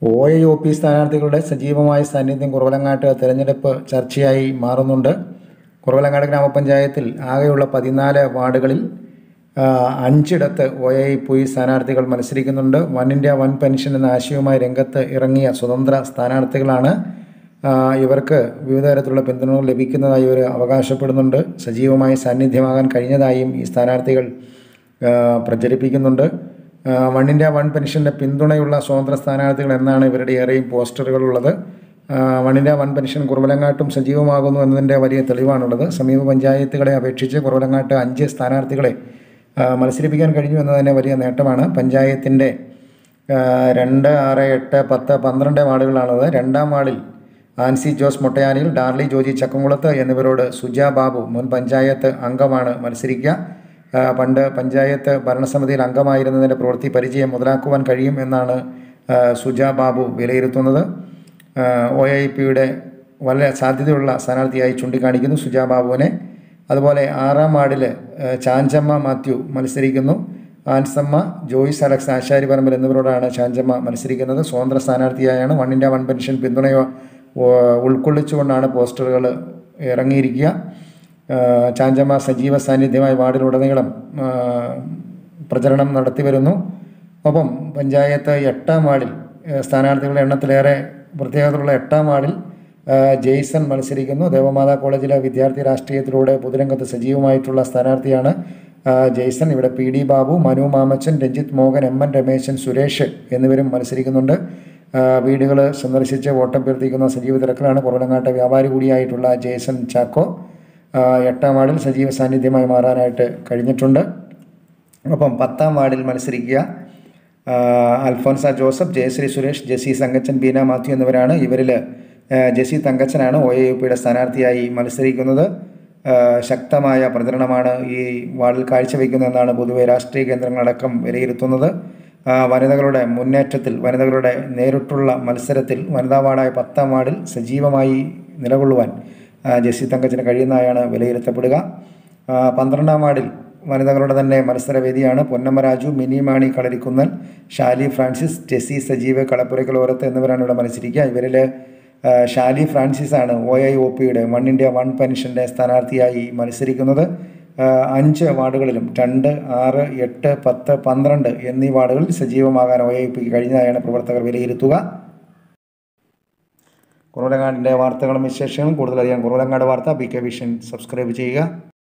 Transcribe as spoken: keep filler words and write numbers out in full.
O I O P സ്ഥാനാർത്ഥികളുടെ സജീവമായ സാന്നിധ്യം കുറവലങ്ങാട്ട് തെരഞ്ഞെടുപ്പ് ചർച്ചയായി മാറുന്നുണ്ട്. കുറവലങ്ങാട് ഗ്രാമപഞ്ചായത്തിൽ ആകെയുള്ള പതിനാല് വാർഡുകളിൽ അഞ്ചിടത്ത് ഒ ഐ പി സ്ഥാനാർത്ഥികൾ മത്സരിക്കുന്നുണ്ട്. വൺ ഇന്ത്യ വൺ പെൻഷൻ എന്ന ആശയവുമായി രംഗത്ത് ഇറങ്ങിയ സ്വതന്ത്ര സ്ഥാനാർത്ഥികളാണ്. ഇവർക്ക് വിവിധ തരത്തിലുള്ള പിന്തുണകൾ ലഭിക്കുന്നതായി ഇവർ അവകാശപ്പെടുന്നുണ്ട്. സജീവമായ സാന്നിധ്യമാകാൻ കഴിഞ്ഞതായും ഈ സ്ഥാനാർത്ഥികൾ പ്രചരിപ്പിക്കുന്നുണ്ട്. വൺ ഇന്ത്യ വൺ പെൻഷൻ്റെ പിന്തുണയുള്ള സ്വതന്ത്ര സ്ഥാനാർത്ഥികൾ എന്നാണ് ഇവരുടെ ഏറെയും പോസ്റ്ററുകളുള്ളത്. വൺ ഇന്ത്യ വൺ പെൻഷൻ കുറവലങ്ങാട്ടും സജീവമാകുന്നു എന്നതിൻ്റെ വലിയ തെളിവാണുള്ളത്. സമീപ പഞ്ചായത്തുകളെ അപേക്ഷിച്ച് കുറവലങ്ങാട്ട് അഞ്ച് സ്ഥാനാർത്ഥികളെ മത്സരിപ്പിക്കാൻ കഴിഞ്ഞു എന്നത് തന്നെ വലിയ നേട്ടമാണ്. പഞ്ചായത്തിൻ്റെ രണ്ട് ആറ് എട്ട് പത്ത് പന്ത്രണ്ട് വാർഡുകളാണത്. രണ്ടാം വാർഡിൽ ആൻസി ജോസ് മൊട്ടയാനിൽ, ഡാർലി ജോജി ചക്കംകുളത്ത് എന്നിവരോട് സുജ ബാബു മുൻ പഞ്ചായത്ത് അംഗമാണ് മത്സരിക്കുക. പണ്ട് പഞ്ചായത്ത് ഭരണസമിതിയിൽ അംഗമായിരുന്നതിൻ്റെ പ്രവൃത്തി പരിചയം മുതലാക്കുവാൻ കഴിയും എന്നാണ് സുജ ബാബു വിലയിരുത്തുന്നത്. ഒ ഐ പിയുടെ വളരെ സാധ്യതയുള്ള സ്ഥാനാർത്ഥിയായി ചൂണ്ടിക്കാണിക്കുന്നു സുജ ബാബുവിനെ. അതുപോലെ ആറാം വാർഡിൽ ചാഞ്ചമ്മ മാത്യു മത്സരിക്കുന്നു. ആൻസമ്മ, ജോയിസ് അലക്സ്, ആശാരി പറമ്പിൽ എന്നിവരോടാണ് ചാഞ്ചമ്മ മത്സരിക്കുന്നത്. സ്വതന്ത്ര സ്ഥാനാർത്ഥിയായാണ്. വൺ ഇന്ത്യ വൺ പെൻഷൻ പിന്തുണയോ ഉൾക്കൊള്ളിച്ചുകൊണ്ടാണ് പോസ്റ്ററുകൾ ഇറങ്ങിയിരിക്കുക. ചാഞ്ചമ്മ സജീവ സാന്നിധ്യമായി വാർഡിലുടനീളം പ്രചരണം നടത്തി വരുന്നു. ഒപ്പം പഞ്ചായത്ത് എട്ടാം വാർഡിൽ സ്ഥാനാർത്ഥികളുടെ എണ്ണത്തിലേറെ പ്രത്യേകതയുള്ള എട്ടാം വാർഡിൽ ജെയ്സൺ മത്സരിക്കുന്നു. ദേവമാതാ കോളേജിലെ വിദ്യാർത്ഥി രാഷ്ട്രീയത്തിലൂടെ പൊതുരംഗത്ത് സജീവമായിട്ടുള്ള സ്ഥാനാർത്ഥിയാണ് ജെയ്സൺ. ഇവിടെ P D Babu, Manu Mamachan, Ranjith Mohan, M N Rameshan, Suresh എന്നിവരും മത്സരിക്കുന്നുണ്ട്. വീടുകൾ സന്ദർശിച്ച് വോട്ടഭ്യർത്ഥിക്കുന്ന സജീവ തിരക്കിലാണ് കുറവലങ്ങാട്ടെ വ്യാപാരി കൂടിയായിട്ടുള്ള ജെയ്സൺ ചാക്കോ. എട്ടാം വാർഡിൽ സജീവ സാന്നിധ്യമായി മാറാനായിട്ട് കഴിഞ്ഞിട്ടുണ്ട്. ഒപ്പം പത്താം വാർഡിൽ മത്സരിക്കുക അൽഫോൻസ ജോസഫ്, ജയശ്രീ സുരേഷ്, ജെസി തങ്കച്ചൻ, ബീന മാത്യു എന്നിവരാണ്. ഇവരിൽ ജെസി തങ്കച്ചനാണ് ഒ ഐ ഒ പിയുടെ സ്ഥാനാർത്ഥിയായി മത്സരിക്കുന്നത്. ശക്തമായ പ്രചരണമാണ് ഈ വാർഡിൽ കാഴ്ചവെക്കുന്നതെന്നാണ് പൊതുവെ രാഷ്ട്രീയ കേന്ദ്രങ്ങളടക്കം വിലയിരുത്തുന്നത്. വനിതകളുടെ മുന്നേറ്റത്തിൽ, വനിതകളുടെ നേരിട്ടുള്ള മത്സരത്തിൽ വനിതാ വാർഡായ പത്താം വാർഡിൽ സജീവമായി നിലകൊള്ളുവാൻ ജെസി തങ്കച്ചന് കഴിയുന്നതായാണ് വിലയിരുത്തപ്പെടുക. പന്ത്രണ്ടാം വാർഡിൽ വനിതകളുടെ തന്നെ മത്സരവേദിയാണ്. പൊന്നമ്മ രാജു, മിനി മാണി കളരിക്കുന്നൽ, ഷാലി ഫ്രാൻസിസ്, ജെസി സജീവ്, കളപ്പുരയ്ക്കൽ ഓരത്ത് എന്നിവരാണ് ഇവിടെ മത്സരിക്കുക. ഇവരിൽ ഷാലി ഫ്രാൻസിസാണ് ഒ ഐ ഒ പിയുടെ വൺ ഇന്ത്യ വൺ പെൻഷൻ്റെ സ്ഥാനാർത്ഥിയായി മത്സരിക്കുന്നത്. അഞ്ച് വാർഡുകളിലും രണ്ട്, ആറ്, എട്ട്, പത്ത്, പന്ത്രണ്ട് എന്നീ വാർഡുകളിൽ സജീവമാകാൻ ഒ ഐ പിക്ക് കഴിഞ്ഞതായാണ് പ്രവർത്തകർ വിലയിരുത്തുക. കുറവലങ്ങാടിൻ്റെ വാർത്തകളും വിശേഷങ്ങളും കൂടുതലറിയാൻ കുറവലങ്ങാട് വാർത്ത ബി കെ വിഷൻ സബ്സ്ക്രൈബ് ചെയ്യുക.